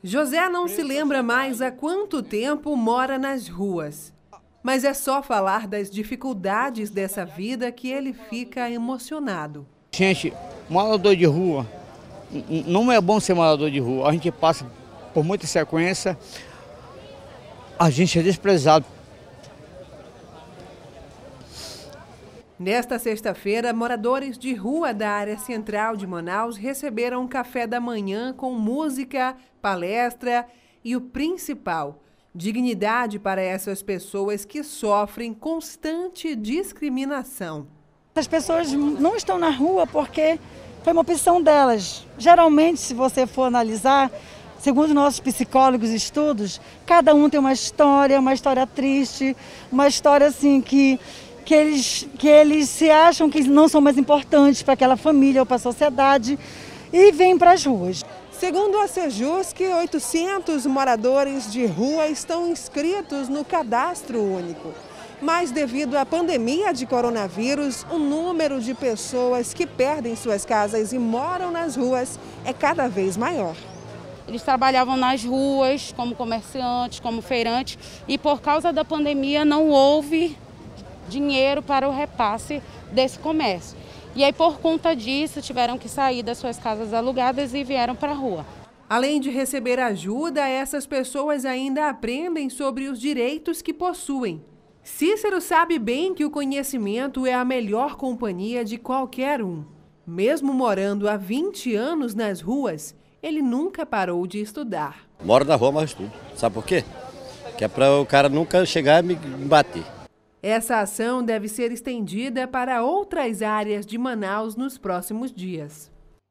José não se lembra mais há quanto tempo mora nas ruas. Mas é só falar das dificuldades dessa vida que ele fica emocionado. Gente, morador de rua, não é bom ser morador de rua. A gente passa por muita sequência, a gente é desprezado. Nesta sexta-feira, moradores de rua da área central de Manaus receberam um café da manhã com música, palestra e o principal, dignidade para essas pessoas que sofrem constante discriminação. As pessoas não estão na rua porque foi uma opção delas. Geralmente, se você for analisar, segundo nossos psicólogos e estudos, cada um tem uma história triste, uma história assim que eles se acham que não são mais importantes para aquela família ou para a sociedade e vêm para as ruas. Segundo a Sejusc, 800 moradores de rua estão inscritos no cadastro único. Mas devido à pandemia de coronavírus, o número de pessoas que perdem suas casas e moram nas ruas é cada vez maior. Eles trabalhavam nas ruas como comerciantes, como feirantes, e por causa da pandemia não houve dinheiro para o repasse desse comércio. E aí, por conta disso, tiveram que sair das suas casas alugadas e vieram para a rua. Além de receber ajuda, essas pessoas ainda aprendem sobre os direitos que possuem. Cícero sabe bem que o conhecimento é a melhor companhia de qualquer um. Mesmo morando há 20 anos nas ruas, ele nunca parou de estudar. Moro na rua, mas estudo. Sabe por quê? Que é para o cara nunca chegar e me bater. Essa ação deve ser estendida para outras áreas de Manaus nos próximos dias.